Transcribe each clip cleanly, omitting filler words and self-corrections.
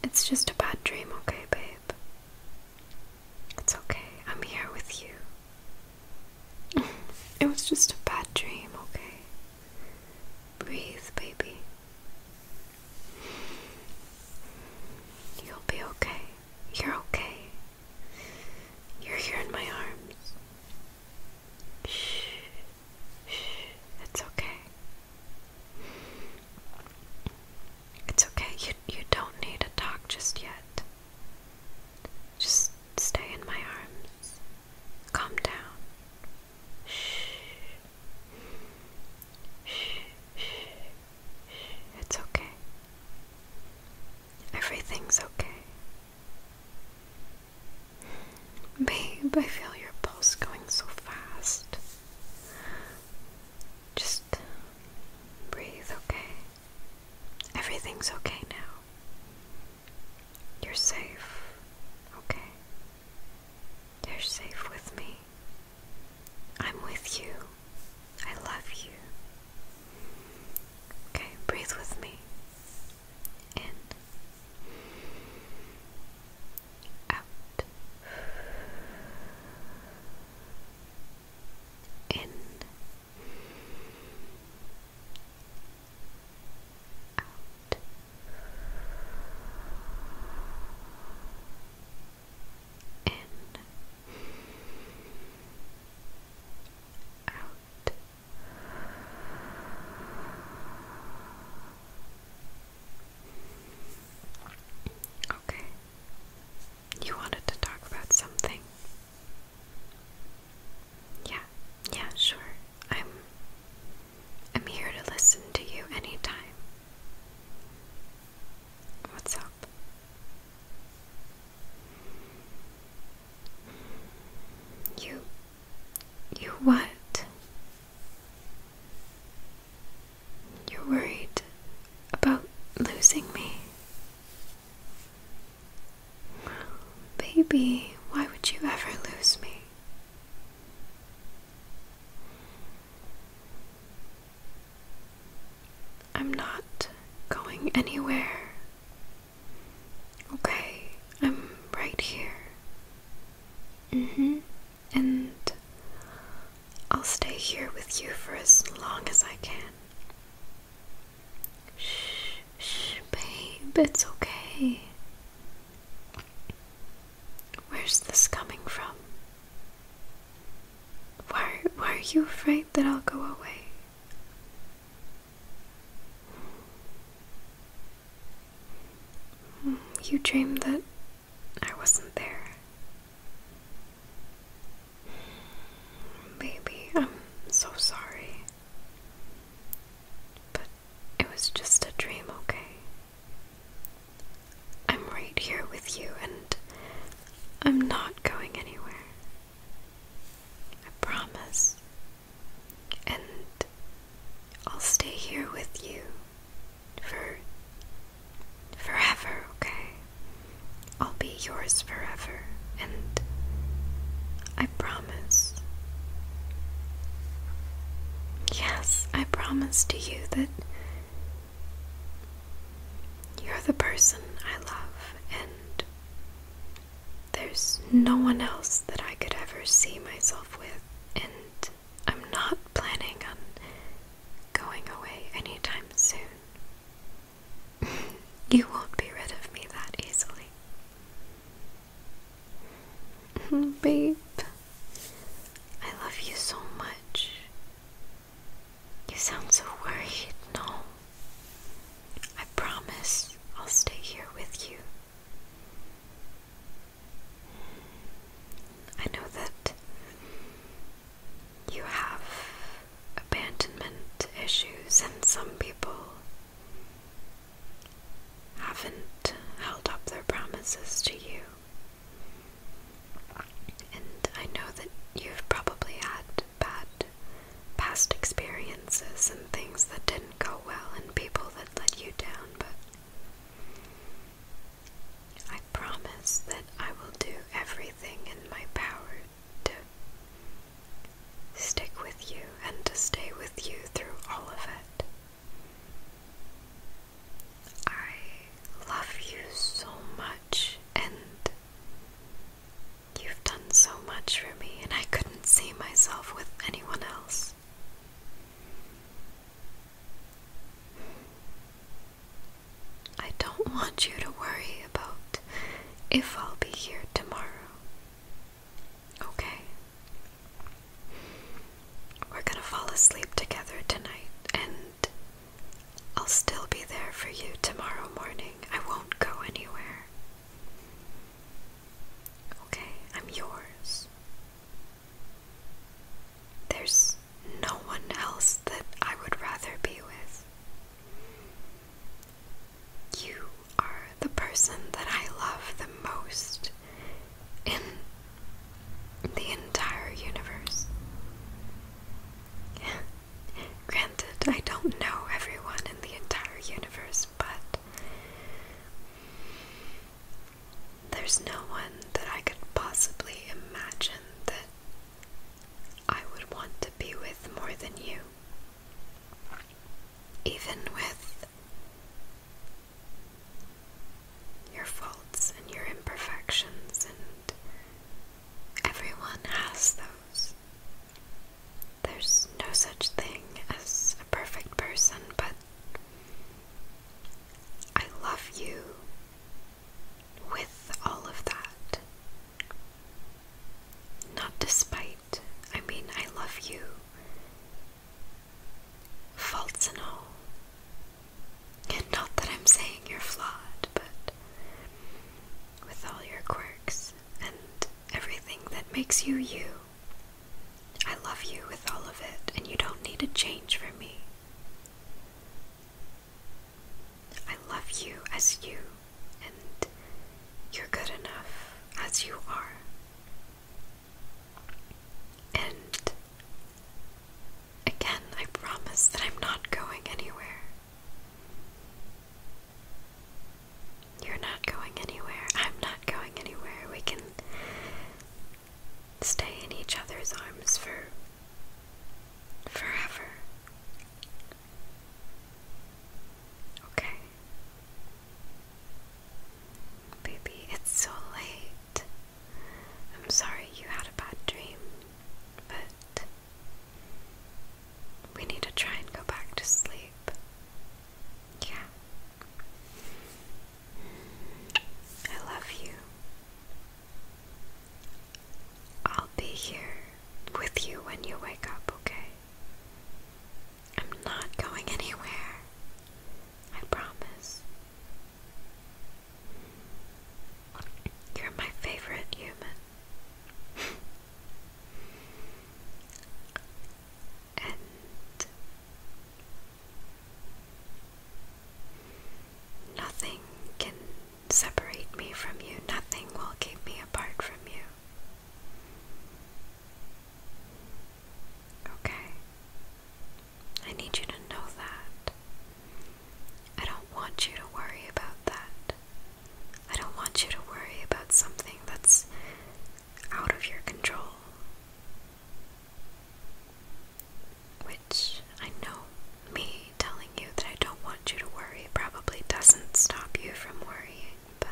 It's just a bad dream, okay, babe? It's okay. I'm here with you. It was just a bad dream, okay? Breathe, baby. You'll be okay. You're okay. You're here in my arms. Shh. Shh. It's okay. It's okay. You don't need to talk just yet. Just stay in my arms. Calm down. Shh. Shh. Shh. It's okay. Everything's okay. Babe, I feel your pulse going so fast. Just breathe, okay? Everything's okay now. You're safe, okay? You're safe with me. I'm with you. I love you. Okay, breathe with me. In. Out. In. Out. In. Out. Okay. You wanted to talk about something? Yeah, sure. I'm here to listen to you anytime. What's up? You what? You're worried about losing me? Baby, why would you ever lose me? I'm not going anywhere. Okay, I'm right here. And I'll stay here with you for as long as I can. Shh, babe, it's okay. Where's this coming from? Why are you afraid that I'll go away? You dreamed that I wasn't there. Baby, I'm so sorry. But it was just a dream, okay? I'm right here with you, and I'm not going anywhere. I promise. And I'll stay here with you forever, okay? I'll be yours forever, and I promise. Yes, I promise to you that you're the person I love, and there's no one else that I could ever see myself with, and I'm not planning on going away anytime soon. You won't be rid of me that easily. Babe, I love you so much. You sound so worried. No, I promise I'll stay here with you. I know that you have abandonment issues, and some people haven't held up their promises to you. And I know that you've probably had bad past experiences and things that didn't go well and people that let you down, but I promise that I will do everything in my power to stick with you and to stay with you through all of it. I love you so want you to worry about if I'll be here tomorrow. Okay? We're gonna fall asleep together tonight, and I'll still be there for you tomorrow morning. I won't go anywhere. Okay, I'm yours. There's no one else that I would rather be with. You are the person that I love the most in the entire universe. Granted, I don't know everyone in the entire universe, but there's no one that I could possibly imagine that I would want to be with more than you. Even with your faults and your imperfections, and everyone has those. There's no such thing as a perfect person, but I love you with all of that. Not despite. I mean, I love you, faults and all. And not that I'm saying you're flawed, but with all your quirks and everything that makes you you, I love you with all of it, and you don't need to change for me. I love you as you, and you're good enough as you are. And again, I promise that I'm not going anywhere. You're not going anywhere. I'm not going anywhere. We can stay in each other's arms for forever. Okay. Baby, it's so late. I'm sorry you had a bad dream, but we need to try and go back to sleep. Yeah. I love you. I'll be here with you when you wake up, okay? I'm not going anywhere. I promise. You're my favorite human. And nothing can separate me from you. Nothing will keep me apart from you. Okay? I need you to know that. I don't want you to worry about that. I don't want you to worry about something that's out of your control. Which I know me telling you that I don't want you to worry probably doesn't stop you from worrying, but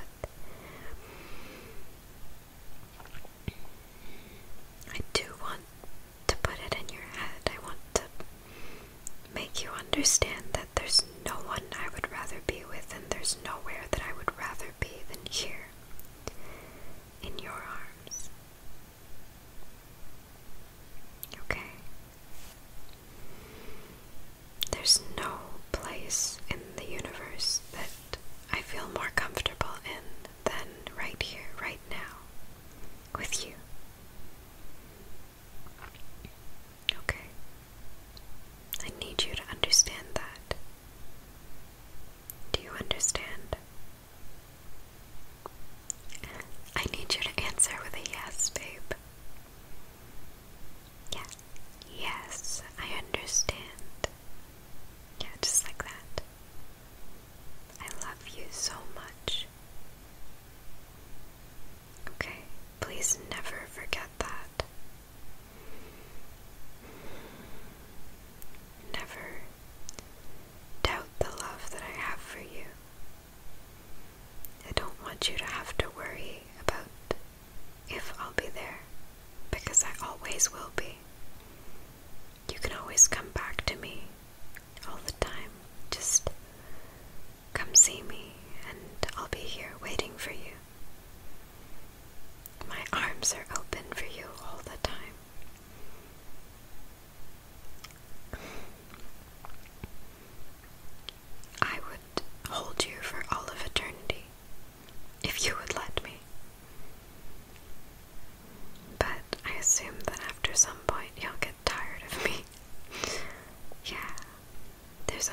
I do want to put it in your head. I want to make you understand that there's no one I would rather be with, and there's nowhere that I would rather be than here, in your arms. Okay? There's no place in the universe that I feel more comfortable in than right here, right now, with you. Okay? I need you to understand that. Do you understand? I need you to answer with a yes, babe. Yeah. Yes, I understand. Yeah, just like that.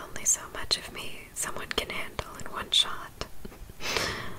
only so much of me someone can handle in one shot.